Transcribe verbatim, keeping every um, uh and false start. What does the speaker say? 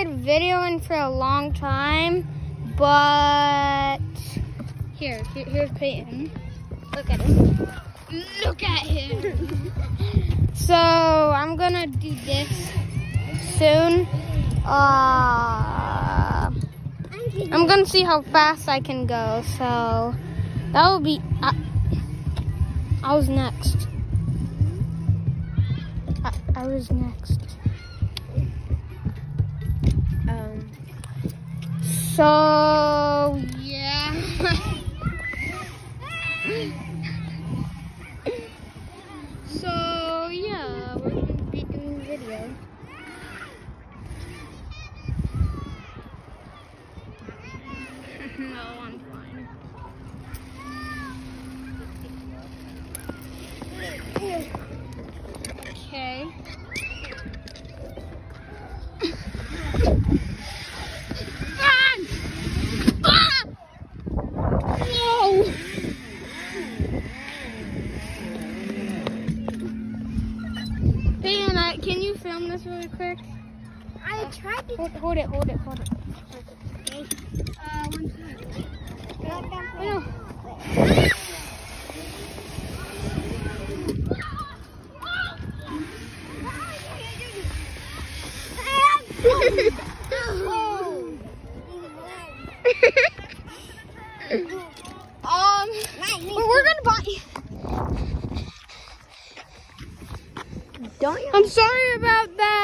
started videoing for a long time, but here, here here's Peyton. Look at him. Look at him. So I'm gonna do this soon. Uh, I'm gonna see how fast I can go. So that will be. Uh, I was next. I, I was next. Um. So yeah. So yeah, we're gonna be doing video. No, I'm fine. Okay. Run! Ah! No! Peyton, uh, can you film this really quick? I tried to. Hold, hold it, hold it, hold it. Okay. Uh, one second. I know. um, but we're gonna buy. Don't you? I'm sorry about that.